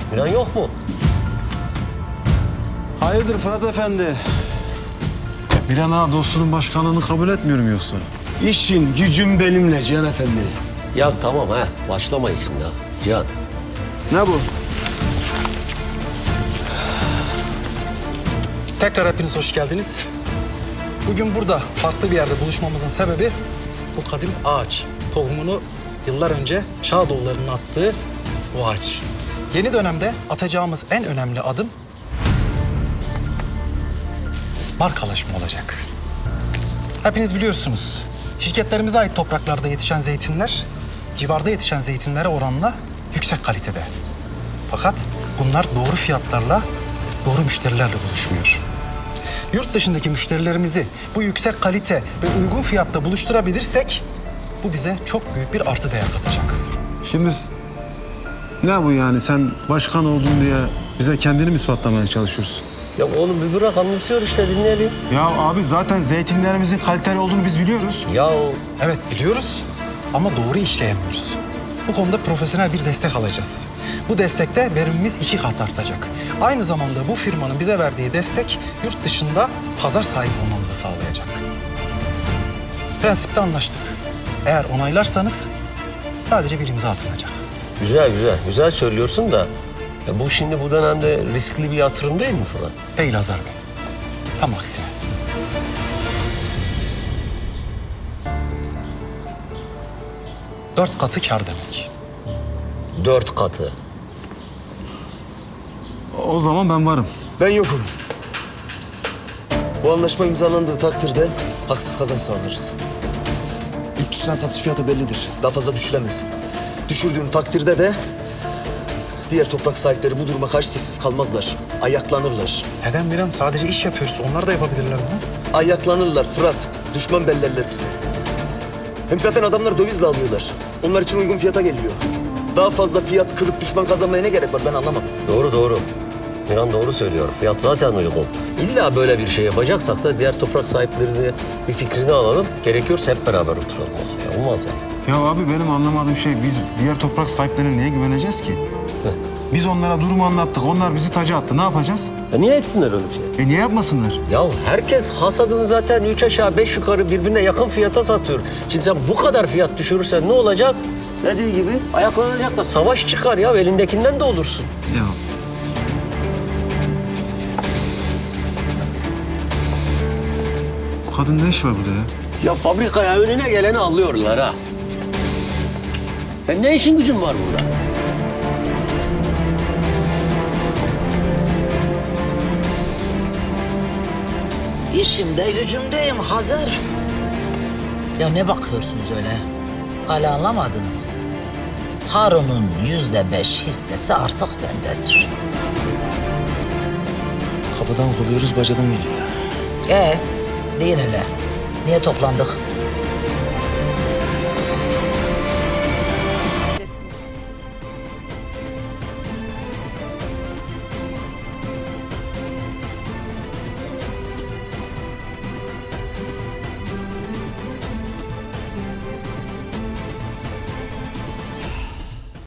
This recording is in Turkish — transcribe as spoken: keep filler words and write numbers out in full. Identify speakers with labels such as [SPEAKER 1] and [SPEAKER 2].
[SPEAKER 1] Miran yok mu?
[SPEAKER 2] Hayırdır Fırat Efendi?
[SPEAKER 3] Miran ağa dostunun başkanlığını kabul etmiyorum yoksa?
[SPEAKER 2] İşin gücüm benimle Cihan Efendi.
[SPEAKER 1] Ya tamam ha, başlamayın şimdi ya. Cihan.
[SPEAKER 2] Ne bu?
[SPEAKER 4] Tekrar hepiniz hoş geldiniz. Bugün burada farklı bir yerde buluşmamızın sebebi bu kadim ağaç. Tohumunu yıllar önce Şadoğulları'nın attığı bu ağaç. Yeni dönemde atacağımız en önemli adım markalaşma olacak. Hepiniz biliyorsunuz, şirketlerimize ait topraklarda yetişen zeytinler, civarda yetişen zeytinlere oranla yüksek kalitede. Fakat bunlar doğru fiyatlarla, doğru müşterilerle buluşmuyor. Yurt dışındaki müşterilerimizi bu yüksek kalite ve uygun fiyatta buluşturabilirsek bu bize çok büyük bir artı değer katacak.
[SPEAKER 3] Şimdi ne bu yani? Sen başkan oldun diye bize kendini mi ispatlamaya çalışıyorsun?
[SPEAKER 1] Ya oğlum bir bırak, anlatıyor işte, dinleyelim.
[SPEAKER 3] Ya abi zaten zeytinlerimizin kaliteli olduğunu biz biliyoruz.
[SPEAKER 1] Ya
[SPEAKER 4] Evet biliyoruz ama doğru işleyemiyoruz. Bu konuda profesyonel bir destek alacağız. Bu destekte verimimiz iki kat artacak. Aynı zamanda bu firmanın bize verdiği destek yurt dışında pazar sahibi olmamızı sağlayacak. Prensipte anlaştık. Eğer onaylarsanız sadece bir imza atılacak.
[SPEAKER 1] güzel güzel, güzel söylüyorsun da ya bu şimdi bu dönemde riskli bir yatırım değil mi Fırat?
[SPEAKER 4] Değil Hazar Bey. Tam aksine. Dört katı kâr demek.
[SPEAKER 1] Dört katı.
[SPEAKER 3] O zaman ben varım.
[SPEAKER 2] Ben yokum. Bu anlaşma imzalandığı takdirde haksız kazanç sağlarız. Yurt dışına satış fiyatı bellidir. Daha fazla düşüremezsin. Düşürdüğün takdirde de diğer toprak sahipleri bu duruma karşı sessiz kalmazlar. Ayaklanırlar.
[SPEAKER 4] Neden Miran? Sadece iş yapıyoruz. Onlar da yapabilirler bunu.
[SPEAKER 2] Ayaklanırlar Fırat. Düşman bellerler bizi. Hem zaten adamlar dövizle alıyorlar. Onlar için uygun fiyata geliyor. Daha fazla fiyat kırıp düşman kazanmaya ne gerek var, ben anlamadım.
[SPEAKER 1] Doğru doğru. Miran doğru söylüyor. Fiyat zaten uygun. İlla böyle bir şey yapacaksak da diğer toprak sahiplerine bir fikrini alalım. Gerekiyorsa hep beraber oturalım masaya. Olmaz ya.
[SPEAKER 3] Ya abi benim anlamadığım şey, biz diğer toprak sahiplerine niye güveneceğiz ki? Biz onlara durumu anlattık, onlar bizi taca attı. Ne yapacağız?
[SPEAKER 1] Ya niye etsinler öyle bir şey?
[SPEAKER 3] E niye yapmasınlar?
[SPEAKER 1] Ya herkes hasadını zaten üç aşağı beş yukarı birbirine yakın fiyata satıyor. Şimdi sen bu kadar fiyat düşürürsen ne olacak? Dediği gibi ayaklanacaklar. Savaş çıkar ya, elindekinden de olursun.
[SPEAKER 3] Ya bu kadın ne iş var burada ya?
[SPEAKER 1] Ya fabrikaya önüne geleni alıyorlar ha. Sen ne işin gücün var burada?
[SPEAKER 5] İşimde gücümdeyim Hazar. Ya ne bakıyorsunuz öyle? Hala anlamadınız. Harun'un yüzde beş hissesi artık bendedir.
[SPEAKER 2] Kapıdan kovuyoruz, bacadan geliyor.
[SPEAKER 5] Ee, deyin hele. Niye toplandık?